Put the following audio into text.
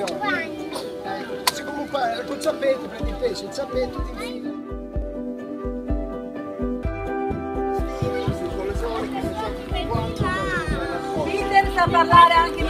attenzione. Se comunque col zappetto prendi il pesce, il zappetto ti infila. Peter sa parlare anche